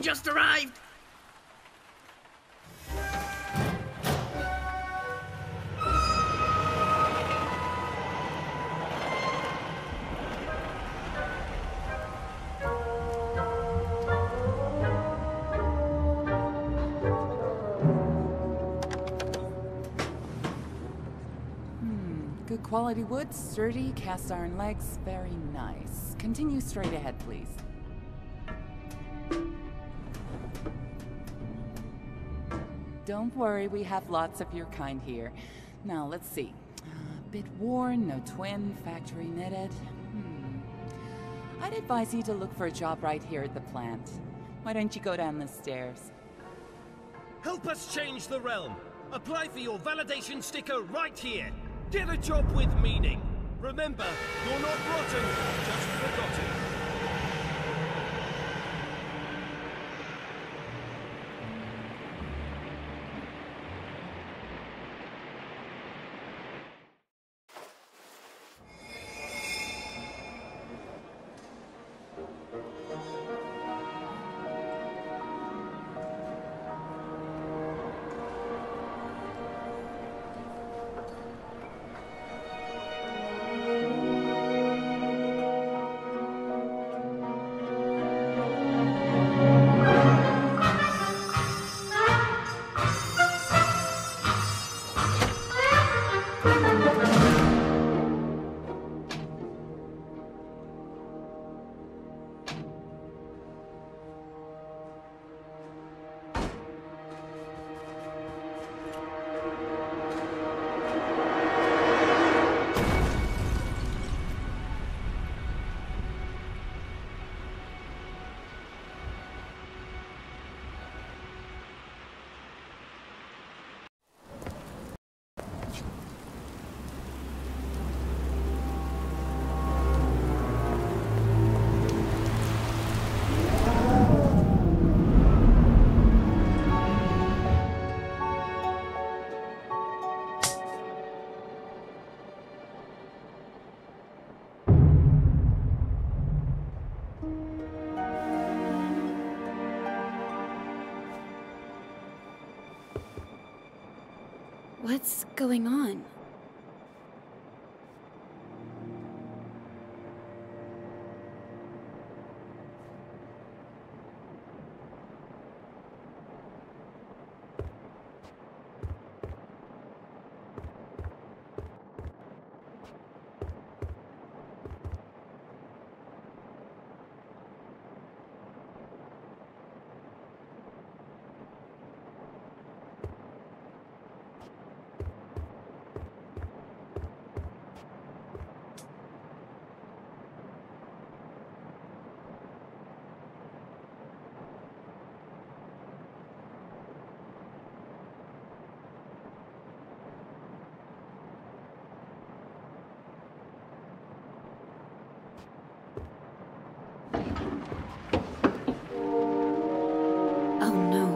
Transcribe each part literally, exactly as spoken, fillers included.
just arrived! Good quality wood, sturdy, cast iron legs, very nice. Continue straight ahead, please. Don't worry, we have lots of your kind here. Now, let's see. A bit worn, no twin, factory knitted. Hmm. I'd advise you to look for a job right here at the plant. Why don't you go down the stairs? Help us change the realm. Apply for your validation sticker right here. Get a job with meaning. Remember, you're not rotten, just forgotten. What's going on? Oh no.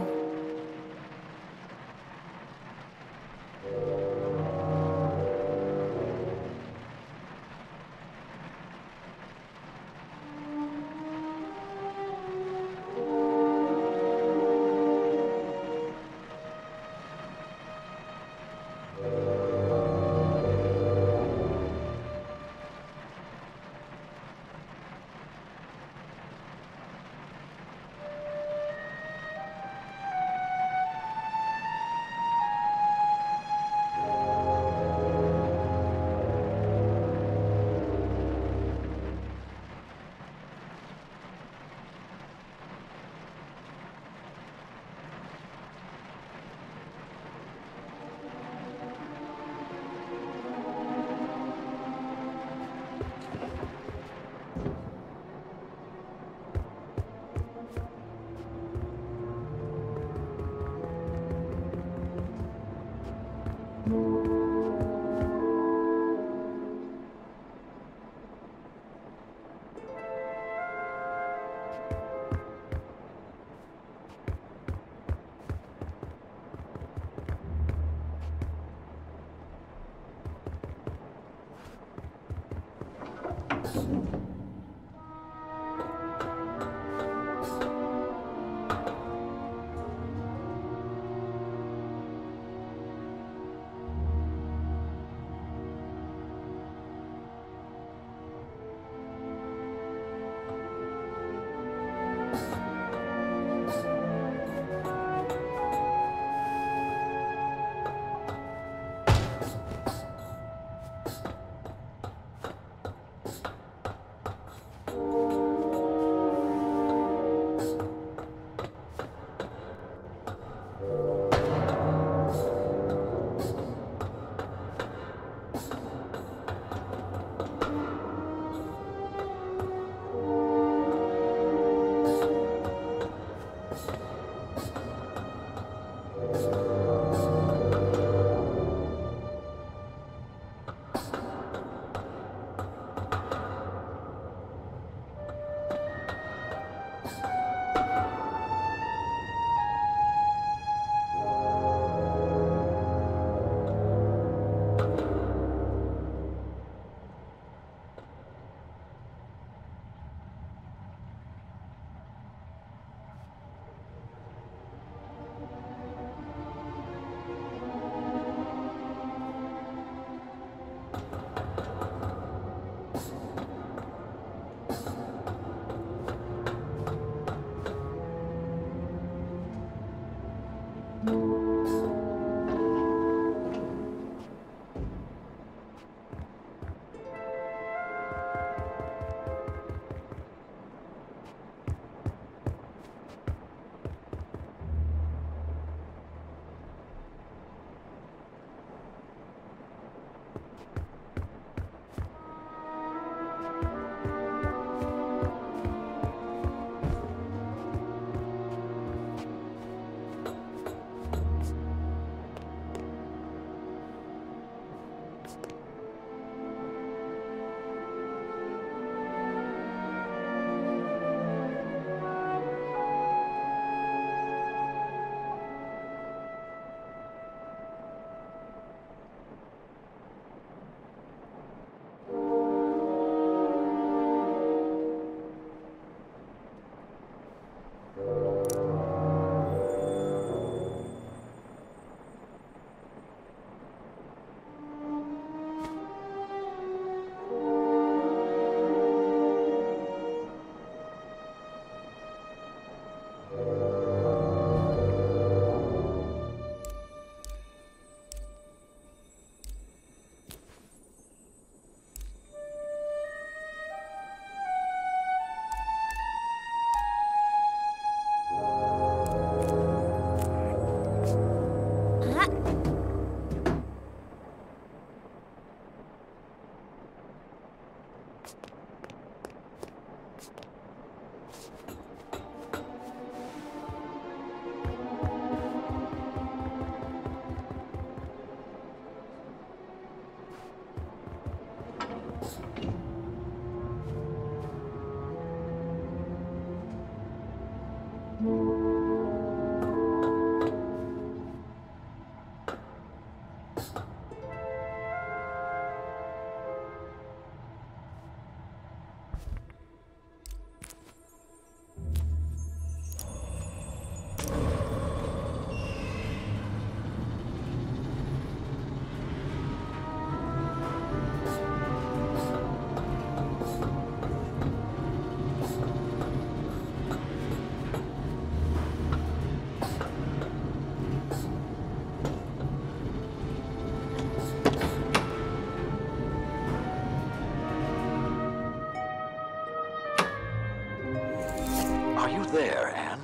Are you there, Anne?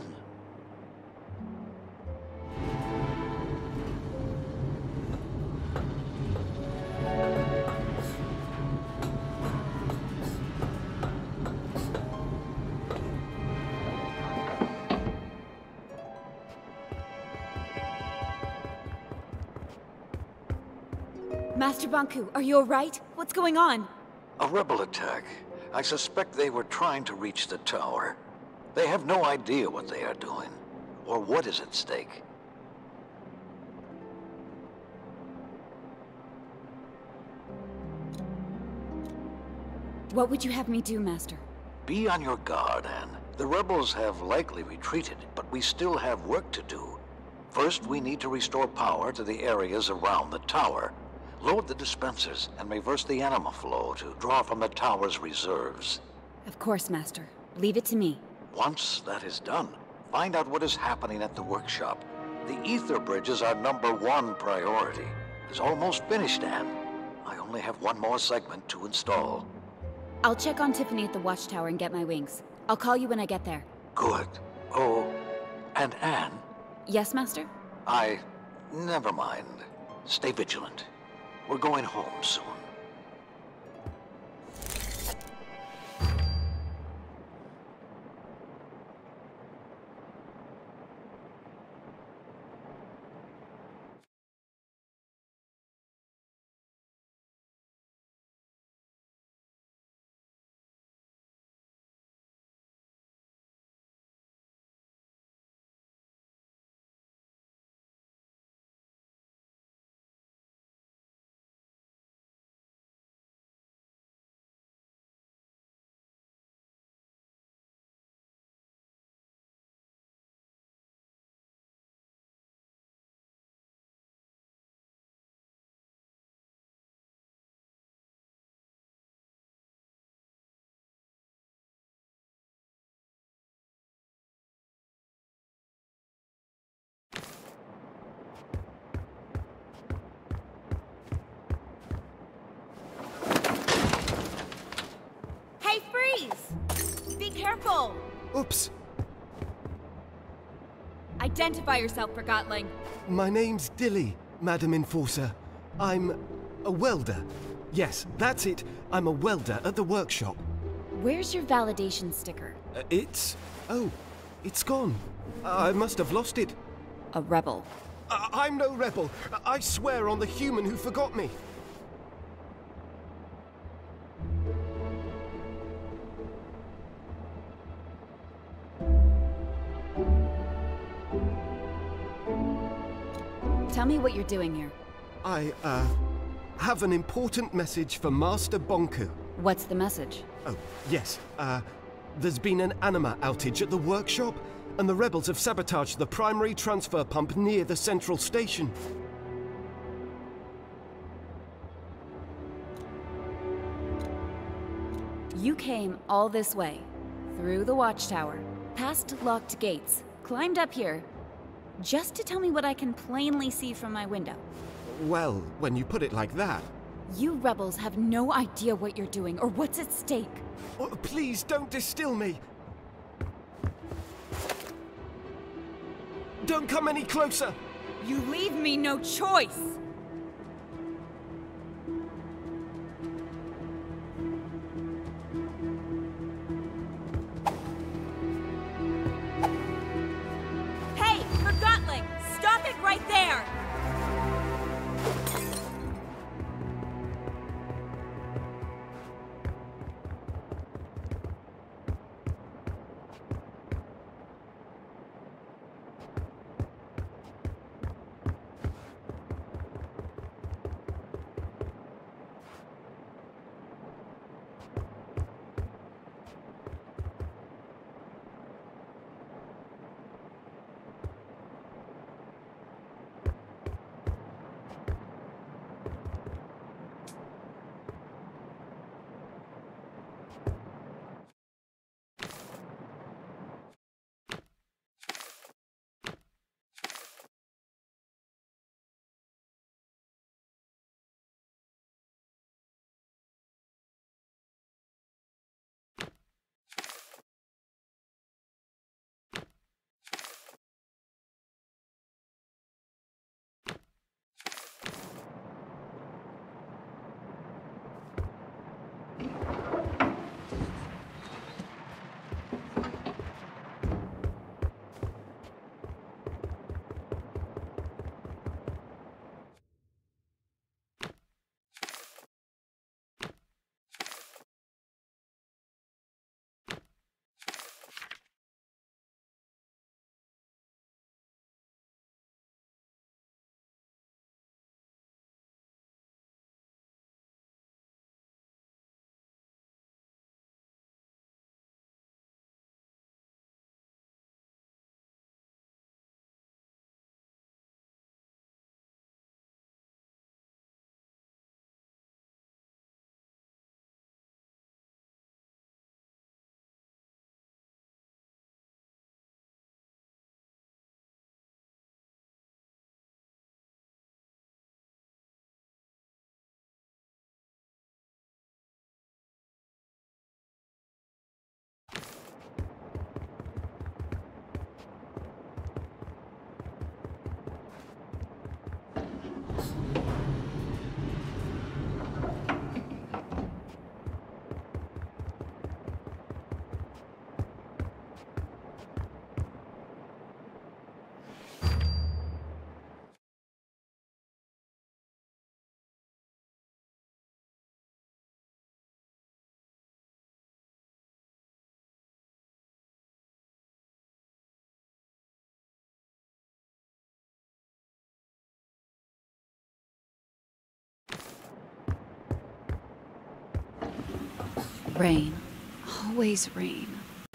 Master Banku, are you alright? What's going on? A rebel attack. I suspect they were trying to reach the tower. They have no idea what they are doing, or what is at stake. What would you have me do, Master? Be on your guard, Anne. The rebels have likely retreated, but we still have work to do. First, we need to restore power to the areas around the tower. Load the dispensers and reverse the anima flow to draw from the tower's reserves. Of course, Master. Leave it to me. Once that is done, find out what is happening at the workshop. The ether bridge is our number one priority. It's almost finished, Anne. I only have one more segment to install. I'll check on Tiffany at the watchtower and get my wings. I'll call you when I get there. Good. Oh, and Anne? Yes, Master? I... never mind. Stay vigilant. We're going home soon. Hey, freeze! Be careful! Oops. Identify yourself, Forgotling. My name's Dilly, Madam Enforcer. I'm a welder. Yes, that's it. I'm a welder at the workshop. Where's your validation sticker? Uh, it's... oh, it's gone. I must have lost it. A rebel. I I'm no rebel. I swear on the human who forgot me. Tell me what you're doing here. I, uh, have an important message for Master Bonku. What's the message? Oh, yes. Uh, there's been an anima outage at the workshop, and the rebels have sabotaged the primary transfer pump near the central station. You came all this way, through the watchtower, past locked gates, climbed up here, just to tell me what I can plainly see from my window. Well, when you put it like that... You rebels have no idea what you're doing or what's at stake. Oh, please don't distill me. Don't come any closer. You leave me no choice! Hey, Forgotling! Stop it right there! Rain. Always rain.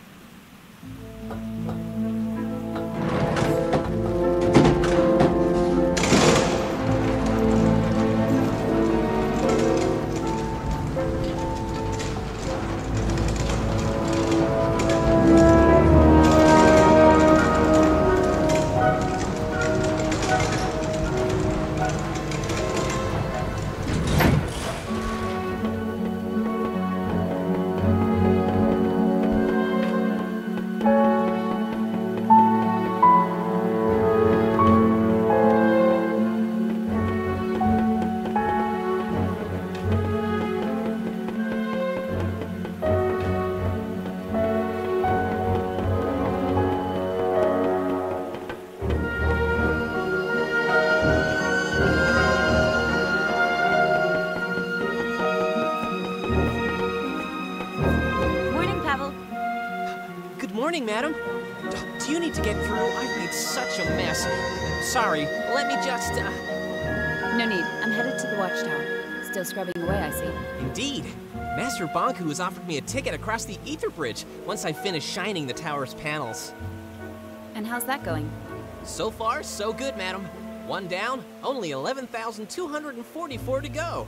Morning, madam. Do you need to get through? I've made such a mess. Sorry, let me just, uh... No need. I'm headed to the watchtower. Still scrubbing away, I see. Indeed. Master Bonku has offered me a ticket across the Ether Bridge once I finish shining the tower's panels. And how's that going? So far, so good, madam. One down, only eleven thousand two hundred forty-four to go.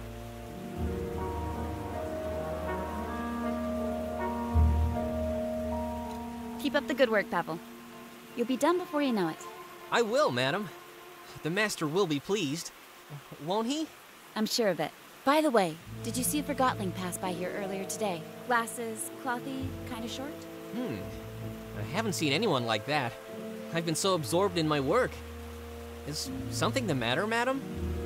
Keep up the good work, Pavel. You'll be done before you know it. I will, madam. The master will be pleased. Won't he? I'm sure of it. By the way, did you see a Forgotling pass by here earlier today? Glasses, clothy, kinda short? Hmm. I haven't seen anyone like that. I've been so absorbed in my work. Is something the matter, madam?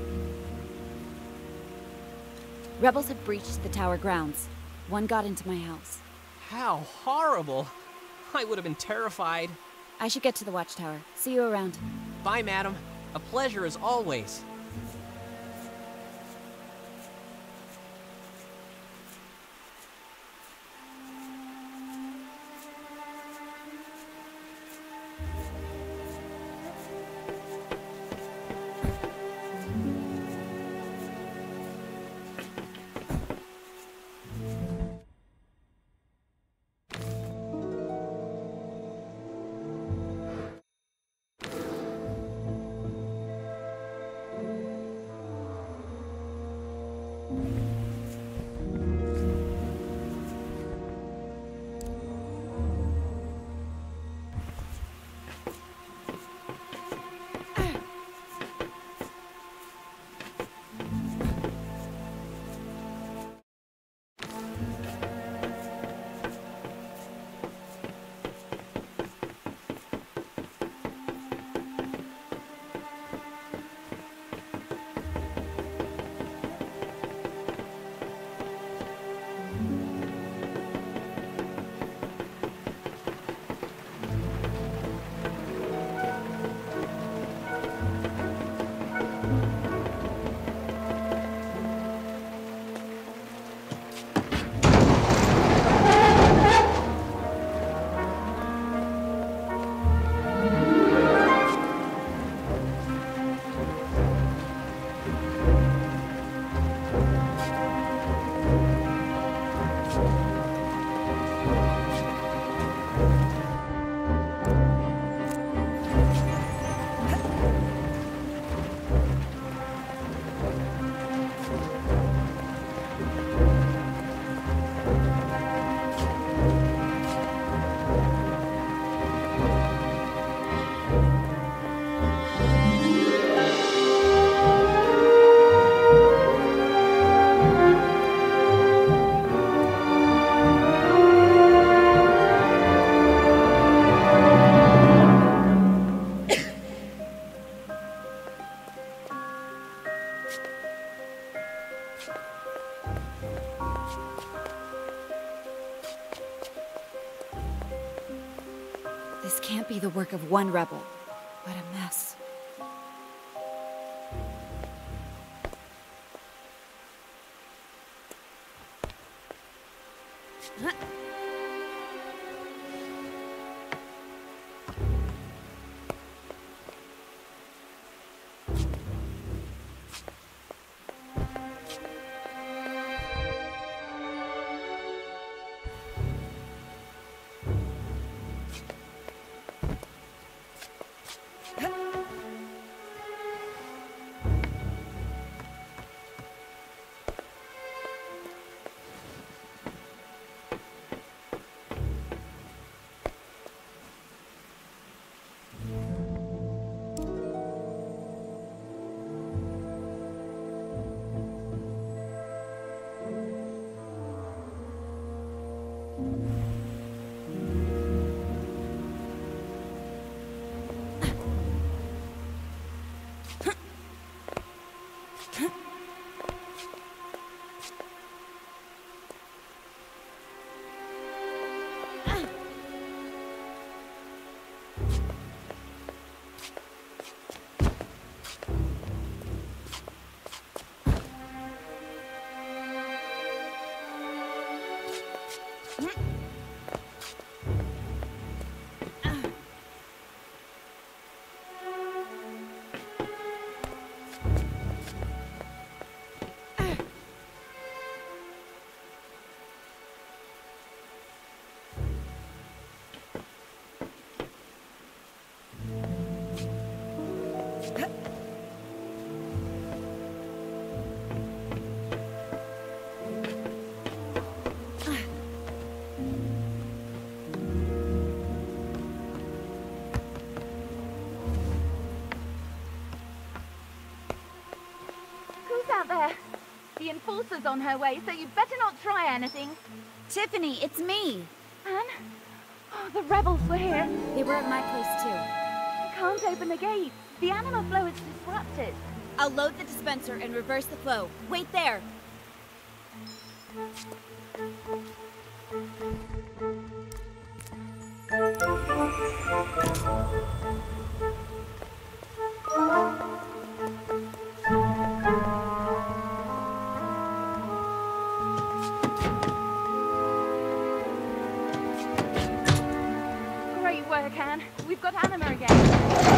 Rebels have breached the tower grounds. One got into my house. How horrible! I would have been terrified. I should get to the watchtower. See you around. Bye, madam. A pleasure as always. This can't be the work of one rebel. What a mess. Huh? Who's out there? The Enforcer's on her way, so you better not try anything. Tiffany, it's me. Anne? Oh, the rebels were here. They were at my place too. I can't open the gate. The anima flow is disrupted. I'll load the dispenser and reverse the flow. Wait there. Great work, Anne. We've got anima again.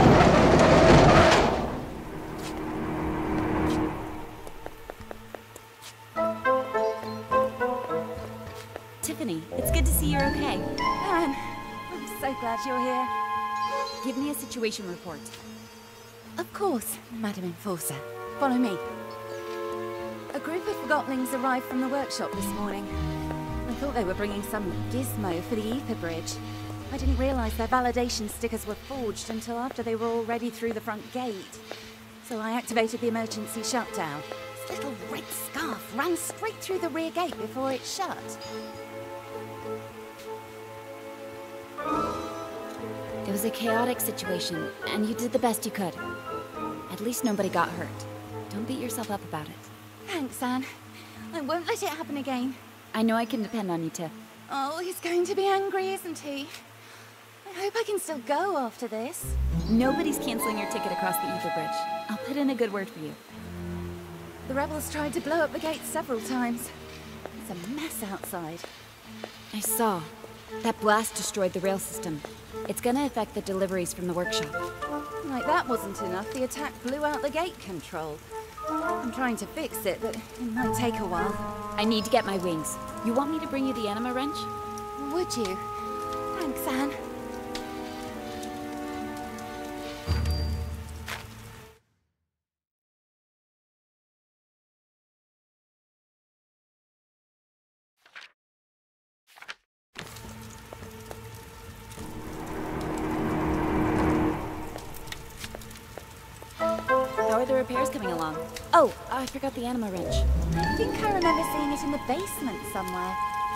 Tiffany, it's good to see you're okay. Anne, I'm so glad you're here. Give me a situation report. Of course, Madam Enforcer. Follow me. A group of Forgotlings arrived from the workshop this morning. I thought they were bringing some gizmo for the Ether Bridge. I didn't realize their validation stickers were forged until after they were already through the front gate. So I activated the emergency shutdown. This little red scarf ran straight through the rear gate before it shut. It was a chaotic situation, and you did the best you could. At least nobody got hurt. Don't beat yourself up about it. Thanks, Anne. I won't let it happen again. I know I can depend on you, Tiff. Oh, he's going to be angry, isn't he? I hope I can still go after this. Nobody's canceling your ticket across the Ether Bridge. I'll put in a good word for you. The rebels tried to blow up the gate several times. It's a mess outside. I saw. That blast destroyed the rail system. It's gonna affect the deliveries from the workshop. Like that wasn't enough, the attack blew out the gate control. I'm trying to fix it, but it might take a while. I need to get my wings. You want me to bring you the anima wrench? Would you? Thanks, Anne. How are the repairs coming along? Oh, I forgot the anima wrench. I think I remember seeing it in the basement somewhere.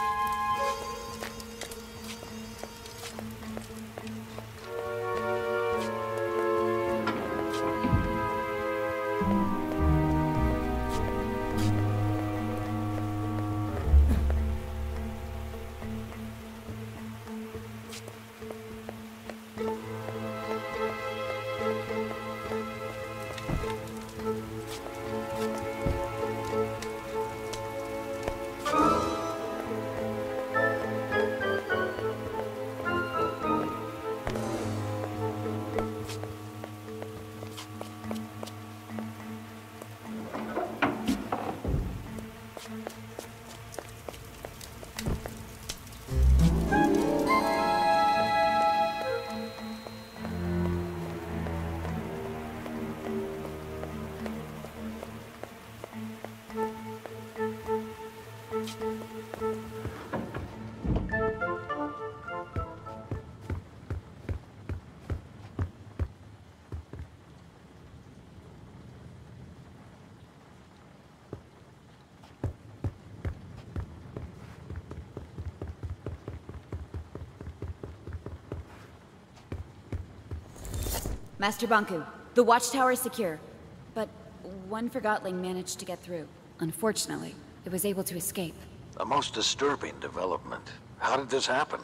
Master Banku, the watchtower is secure. But one Forgotling managed to get through. Unfortunately, it was able to escape. A most disturbing development. How did this happen?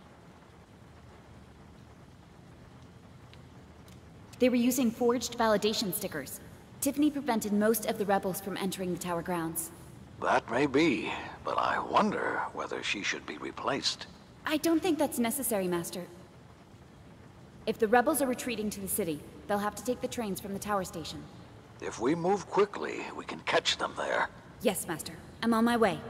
They were using forged validation stickers. Tiffany prevented most of the rebels from entering the tower grounds. That may be, but I wonder whether she should be replaced. I don't think that's necessary, Master. If the rebels are retreating to the city, they'll have to take the trains from the tower station. If we move quickly, we can catch them there. Yes, Master. I'm on my way.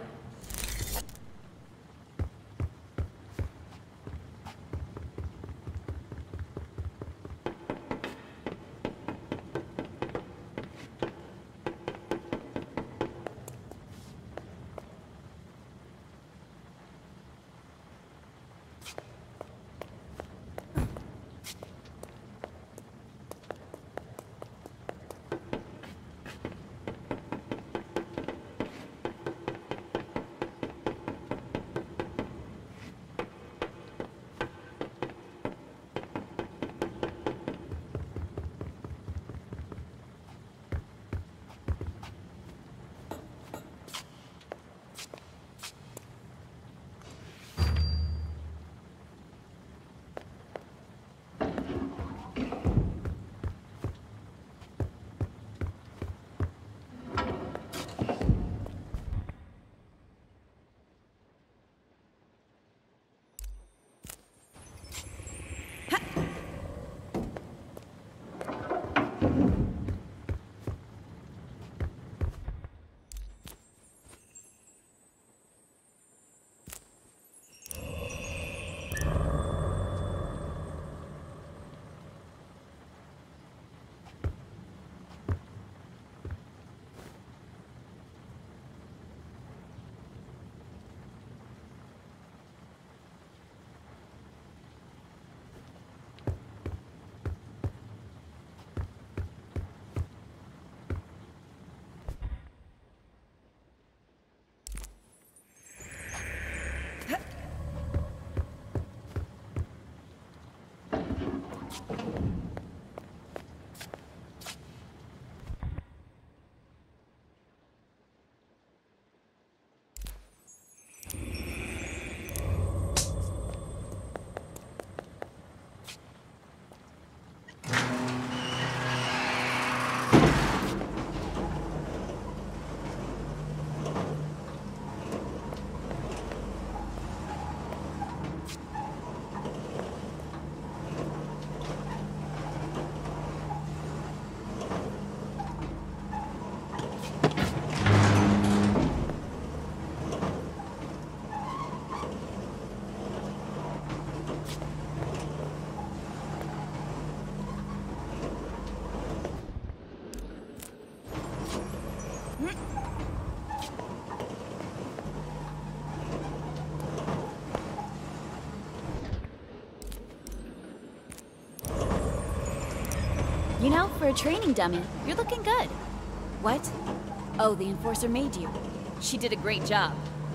You know, for a training dummy, you're looking good. What? Oh, the Enforcer made you. She did a great job.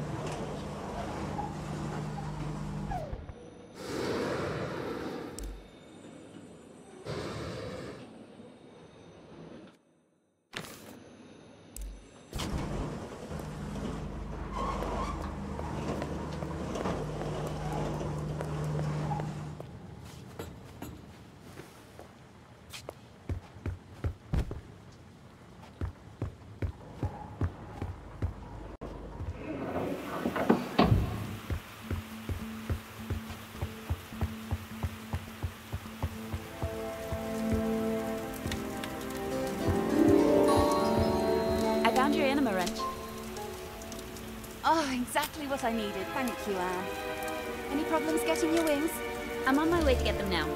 I found your anima wrench. Oh, exactly what I needed. Thank you, Anne. Any problems getting your wings? I'm on my way to get them now.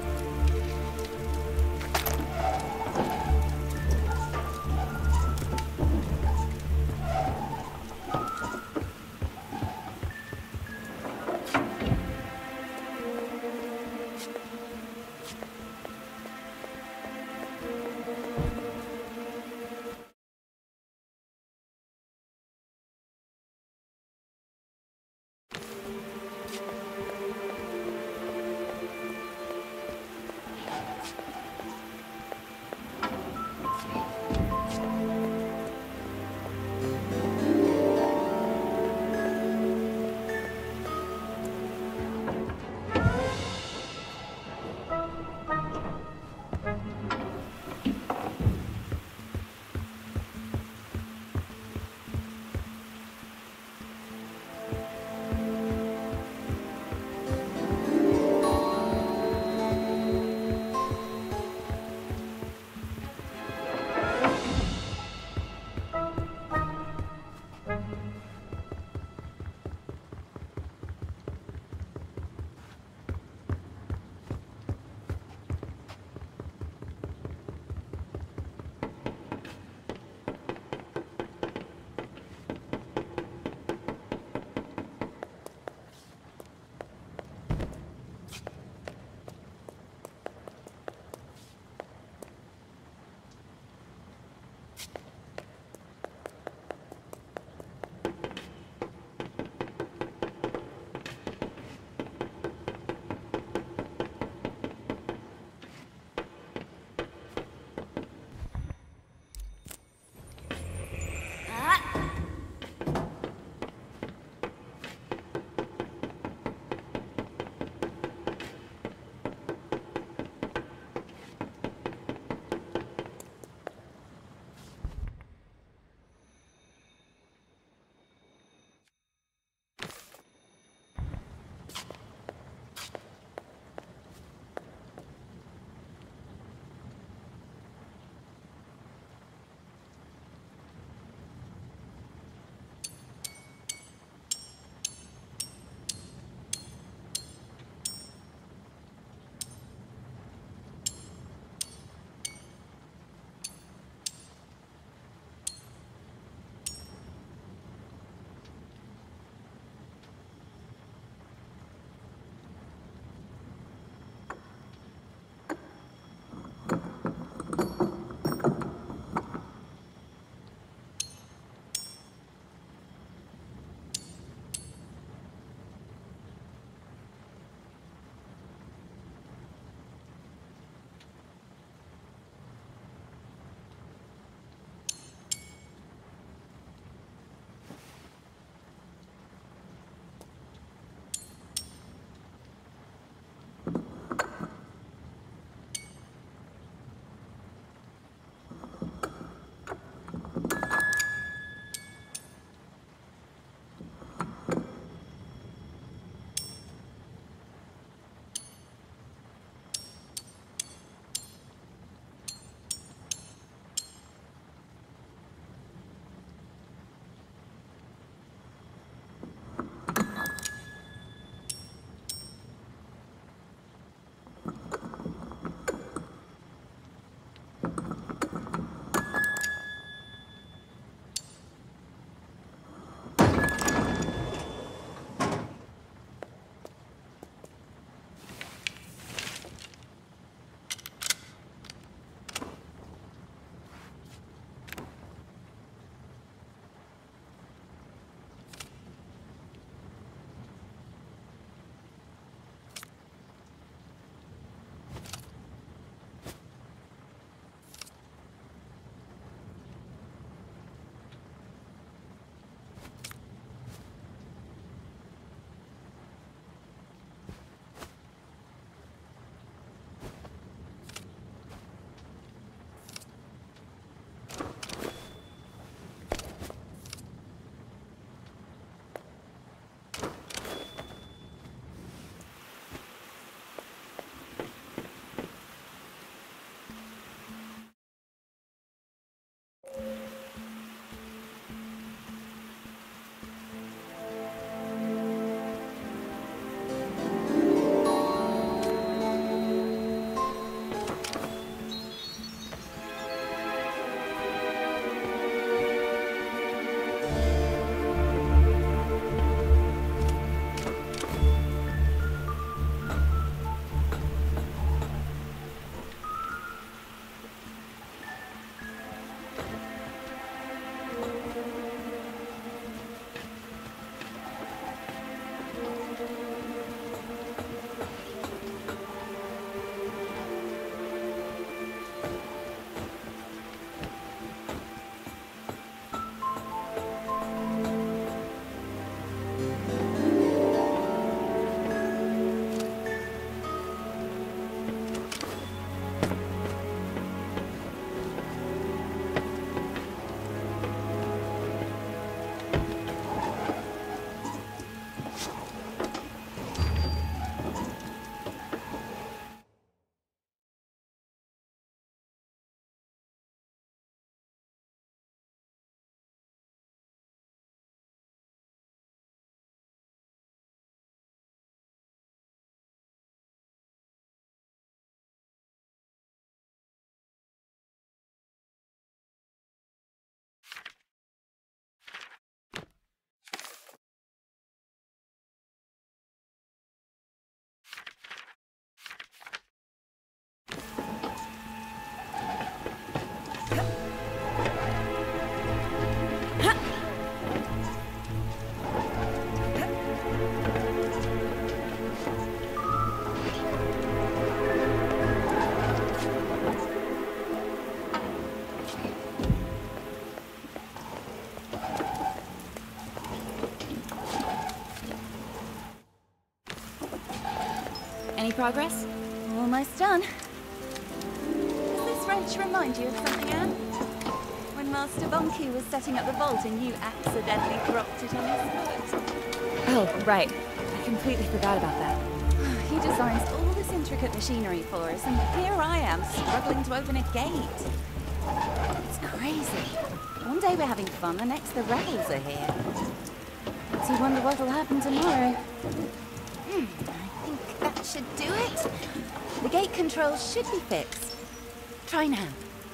progress? Almost done. Does this wrench remind you of something, Anne? When Master Bonku was setting up the vault and you accidentally dropped it on his foot. Oh, right. I completely forgot about that. He designs all this intricate machinery for us, and here I am struggling to open a gate. It's crazy. One day we're having fun, the next the rebels are here. Makes you wonder what'll happen tomorrow. Hmm, I think that should do it. The gate controls should be fixed. Try now.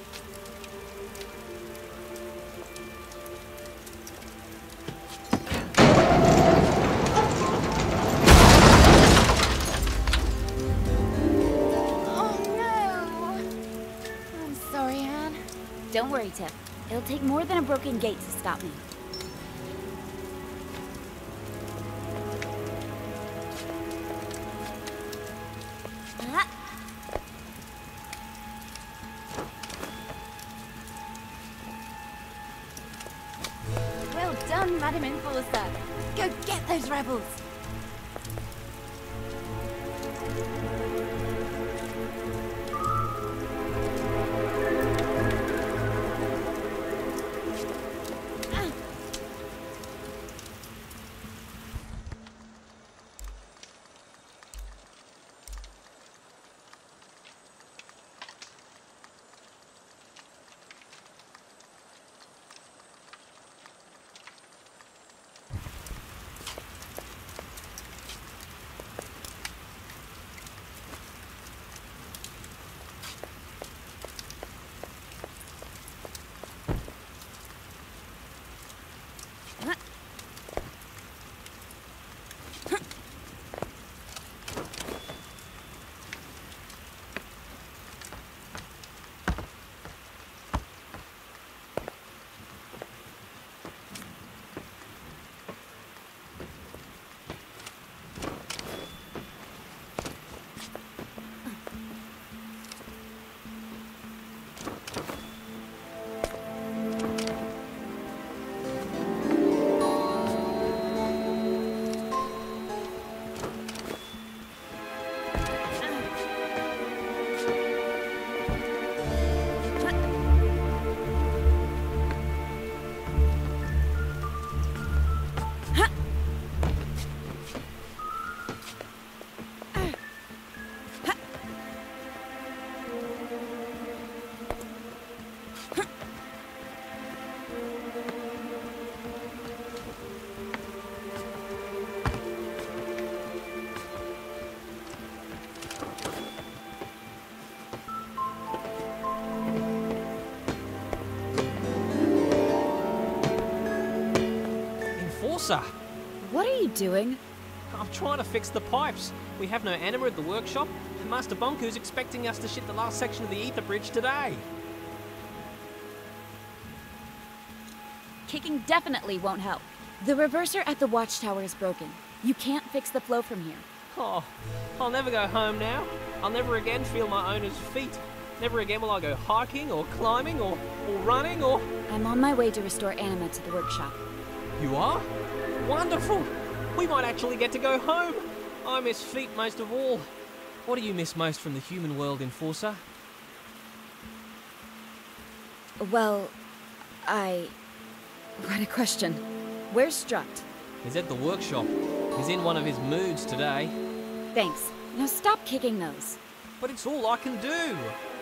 Don't worry, Tip. It'll take more than a broken gate to stop me. Ah. Well done, Madam Enforcer. Go get those rebels. What are you doing? I'm trying to fix the pipes. We have no anima at the workshop, and Master Bonku's expecting us to ship the last section of the ether bridge today. Kicking definitely won't help. The reverser at the watchtower is broken. You can't fix the flow from here. Oh, I'll never go home now. I'll never again feel my owner's feet. Never again will I go hiking or climbing or, or running or... I'm on my way to restore anima to the workshop. You are? Wonderful! We might actually get to go home! I miss feet most of all. What do you miss most from the human world, Enforcer? Well, I... What a question. Where's Struct? He's at the workshop. He's in one of his moods today. Thanks. Now stop kicking those. But it's all I can do!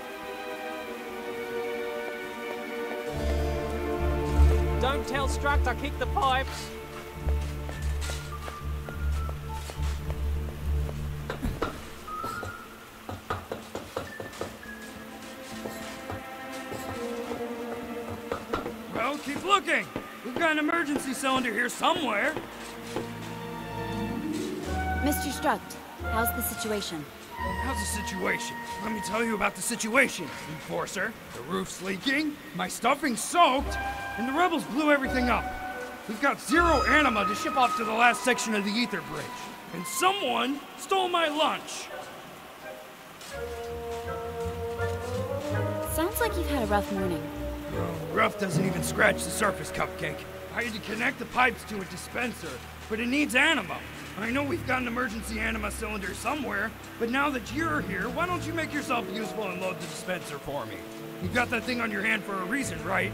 Don't tell Struct I kicked the pipes! Well, keep looking! We've got an emergency cylinder here somewhere! Mister Struct, how's the situation? How's the situation? Let me tell you about the situation, Enforcer. The roof's leaking, my stuffing's soaked, and the rebels blew everything up. We've got zero anima to ship off to the last section of the ether bridge. And someone stole my lunch! Sounds like you've had a rough morning. Oh, rough doesn't even scratch the surface, Cupcake. I had to connect the pipes to a dispenser, but it needs anima. I know we've got an emergency anima cylinder somewhere, but now that you're here, why don't you make yourself useful and load the dispenser for me? You've got that thing on your hand for a reason, right?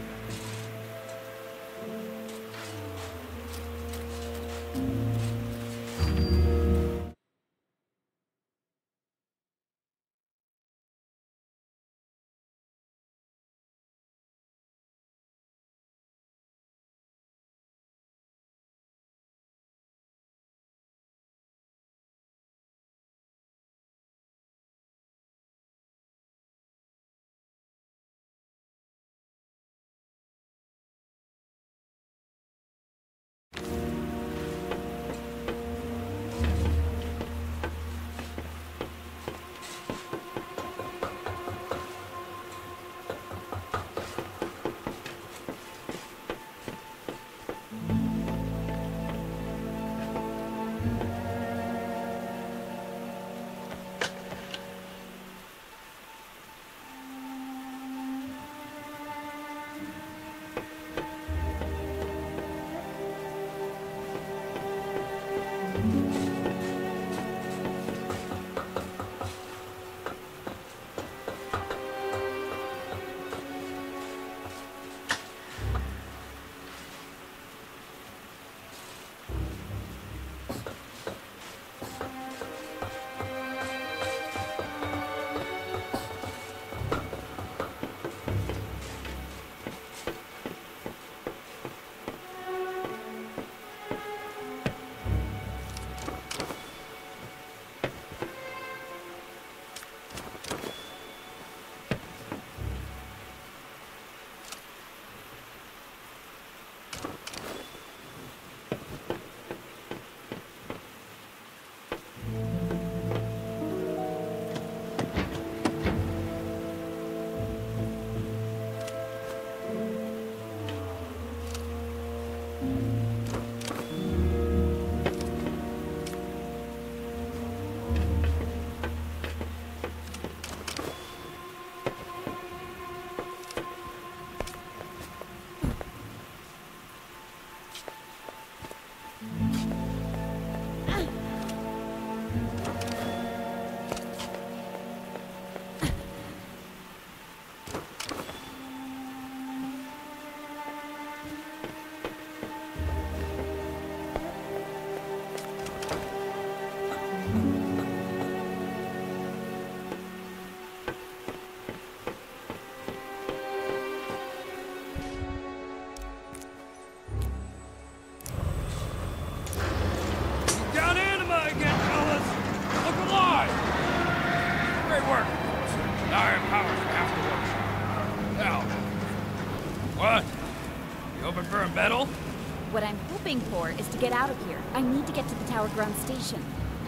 What I'm hoping for is to get out of here. I need to get to the Tower Ground Station.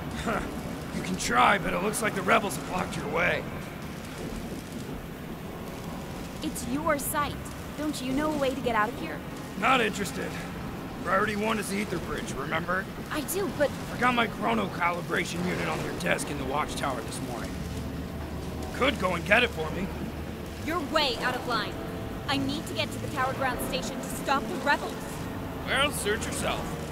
You can try, but it looks like the rebels have blocked your way. It's your site. Don't you know a way to get out of here? Not interested. Priority one is the Ether Bridge, remember? I do, but... I got my chrono calibration unit on their desk in the watchtower this morning. Could go and get it for me. You're way out of line. I need to get to the Tower Ground Station to stop the rebels. Well, search yourself.